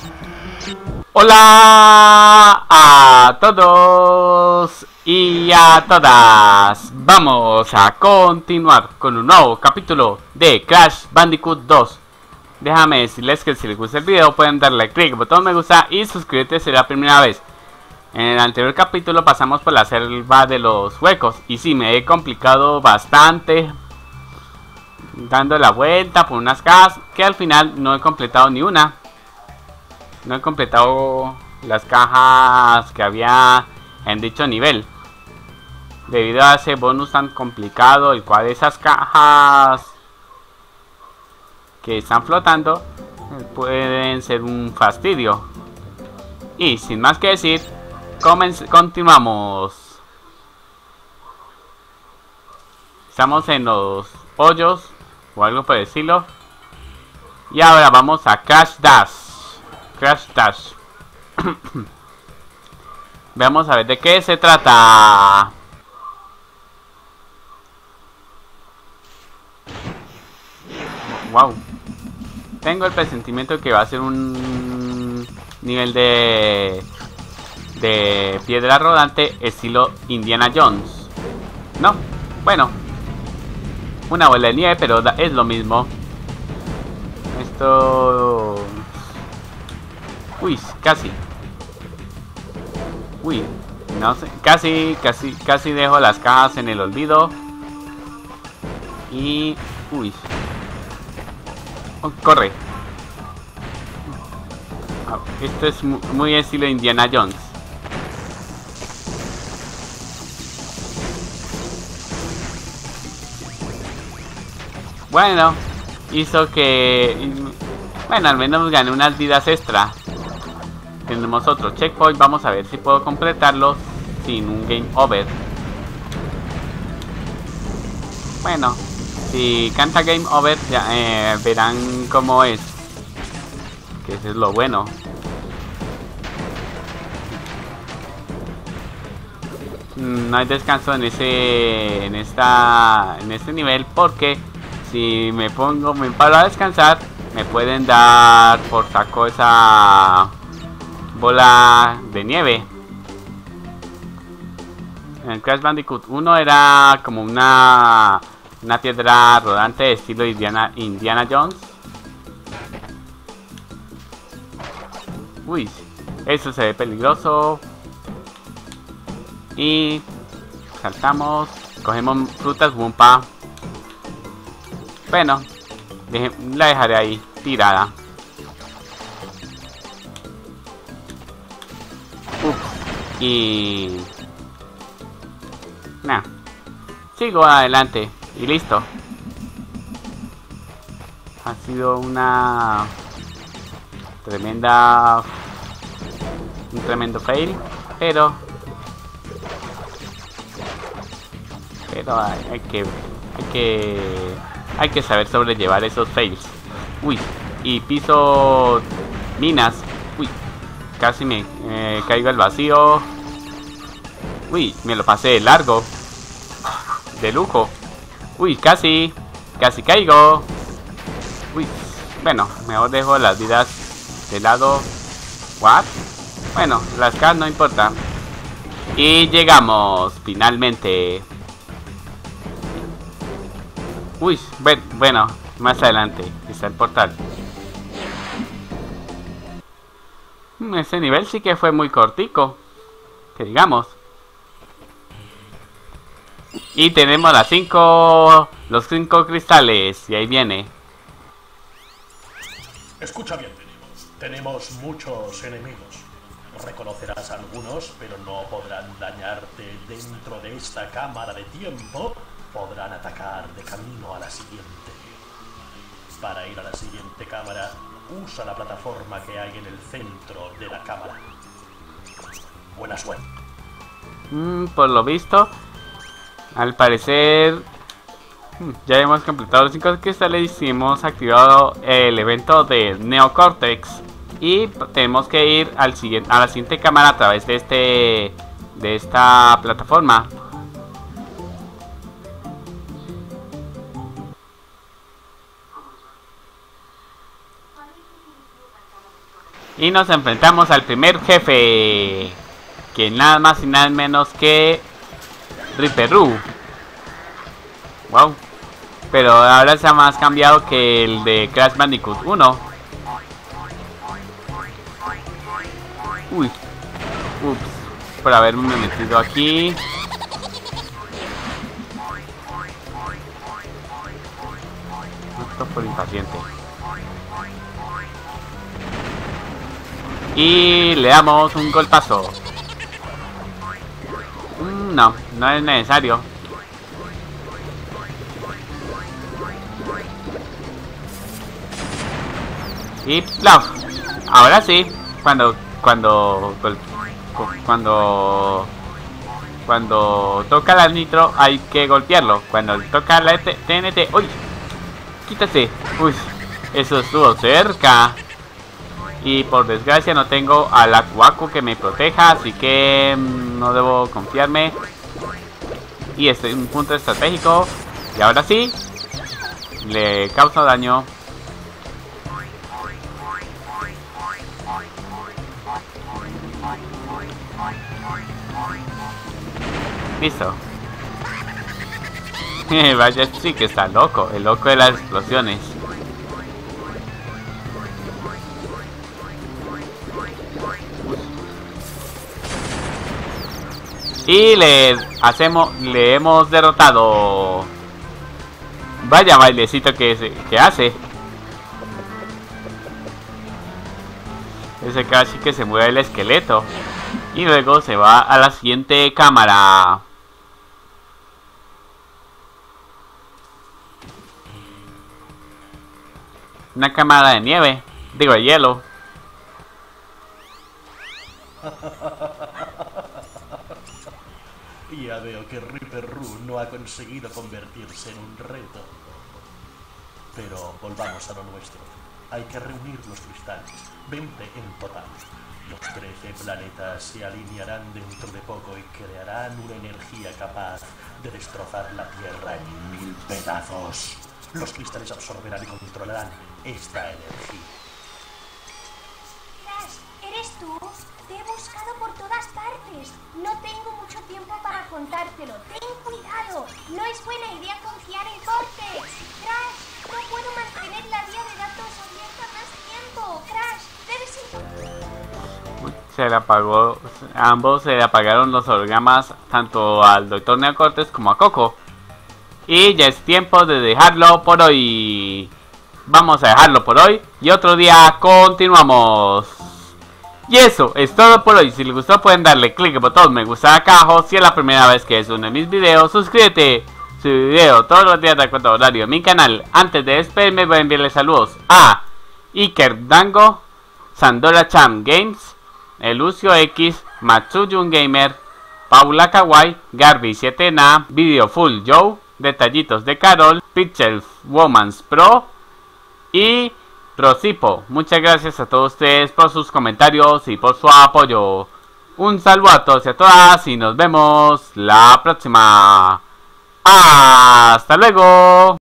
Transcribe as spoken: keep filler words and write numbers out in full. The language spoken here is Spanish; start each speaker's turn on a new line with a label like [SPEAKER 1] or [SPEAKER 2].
[SPEAKER 1] Hola a todos y a todas. Vamos a continuar con un nuevo capítulo de Crash Bandicoot dos. Déjame decirles que si les gusta el video pueden darle click al botón me gusta y suscribirte si es la primera vez. En el anterior capítulo pasamos por la selva de los huecos y sí, me he complicado bastante dando la vuelta por unas cajas que al final no he completado ni una. No he completado las cajas que había en dicho nivel debido a ese bonus tan complicado, el cual esas cajas que están flotando pueden ser un fastidio. Y sin más que decir, continuamos. Estamos en los hoyos o algo por decirlo. Y ahora vamos a Crash Dash. Crash Dash. Vamos a ver de qué se trata. Wow. Tengo el presentimiento que va a ser un nivel de de piedra rodante estilo Indiana Jones. No, bueno, una bola de nieve, pero es lo mismo. Esto... Uy, casi. Uy, no sé, casi, casi, casi dejo las cajas en el olvido. Y... Uy. Oh, corre. Esto es muy estilo Indiana Jones. Bueno, hizo que... Bueno, al menos gané unas vidas extra. Tenemos otro checkpoint, vamos a ver si puedo completarlo sin un game over. Bueno, si canta game over ya eh, verán cómo es. Que eso es lo bueno. No hay descanso en ese en esta en este nivel porque si me pongo me paro a descansar me pueden dar por saco esa bola de nieve. En el Crash Bandicoot uno era como una una piedra rodante de estilo Indiana, Indiana Jones. Uy, eso se ve peligroso. Y saltamos, cogemos frutas Wumpa. Bueno, deje, la dejaré ahí tirada. Ups, y nah, sigo adelante y listo. Ha sido una tremenda un tremendo fail, pero pero hay, hay que hay que hay que saber sobrellevar esos fails. Uy, y piso minas. Uy, casi me eh, caigo al vacío. Uy, me lo pasé de largo. De lujo. Uy, casi. Casi caigo. Uy, bueno, mejor dejo las vidas de lado. What? Bueno, las cajas no importa. Y llegamos, finalmente. Uy, bueno, más adelante está el portal. Ese nivel sí que fue muy cortico, que digamos. Y tenemos las cinco, los cinco cristales, y ahí viene.
[SPEAKER 2] Escucha bien, tenemos, tenemos muchos enemigos. Reconocerás a algunos, pero no podrán dañarte dentro de esta cámara de tiempo. Podrán atacar de camino a la siguiente. Para ir a la siguiente cámara, usa la plataforma que hay en el centro de la cámara. Buena suerte.
[SPEAKER 1] Mm, por lo visto, al parecer, ya hemos completado los cinco cristales y hemos activado el evento de Neocortex. Y tenemos que ir al siguiente, a la siguiente cámara a través de este de esta plataforma. Y nos enfrentamos al primer jefe, que nada más y nada menos que Ripperoo. Wow. Pero ahora se ha más cambiado que el de Crash Bandicoot uno. Uy. Ups. Por haberme metido aquí. Esto por impaciente. Y le damos un golpazo. Mm, no, no es necesario. Y ¡plaf! Ahora sí, cuando cuando cuando cuando toca la nitro hay que golpearlo. Cuando toca la T N T, uy, quítate. Uy, eso estuvo cerca. Y por desgracia no tengo a la Waku que me proteja, así que mmm, no debo confiarme. Y estoy en un punto estratégico. Y ahora sí, le causo daño. Listo. Vaya, sí que está loco, el loco de las explosiones. Y le hacemos, le hemos derrotado. Vaya bailecito que, se, que hace. Ese casi que se mueve el esqueleto. Y luego se va a la siguiente cámara. Una cámara de nieve. Digo, de hielo.
[SPEAKER 2] Ya veo que Ripperoo no ha conseguido convertirse en un reto. Pero volvamos a lo nuestro. Hay que reunir los cristales. veinte en total. Los trece planetas se alinearán dentro de poco y crearán una energía capaz de destrozar la Tierra en mil pedazos. Los cristales absorberán y controlarán esta energía.
[SPEAKER 3] Crash, ¿eres tú? Te he buscado por todas partes. No tengo mucho tiempo para contártelo. Ten cuidado. No es buena idea confiar en Cortex. Crash, no puedo mantener la vía de datos abierta más tiempo. Crash, debes ir...
[SPEAKER 1] Se le apagó, ambos se le apagaron los hologramas tanto al doctor Neocortex como a Coco. Y ya es tiempo de dejarlo por hoy. Vamos a dejarlo por hoy y otro día continuamos. Y eso es todo por hoy. Si les gustó pueden darle clic al botón me gusta acá abajo. Si es la primera vez que es uno de mis videos, suscríbete. Su video todos los días de acuerdo a horario en mi canal. Antes de despedirme voy a enviarle saludos a Iker Dango, Sandora Cham Games, Elucio X, Matsuyun Gamer, Paula Kawaii, Garby siete Na, Video Full Joe, Detallitos de Carol, Pixel Womans Pro y Rosipo. Muchas gracias a todos ustedes por sus comentarios y por su apoyo. Un saludo a todos y a todas y nos vemos la próxima. ¡Hasta luego!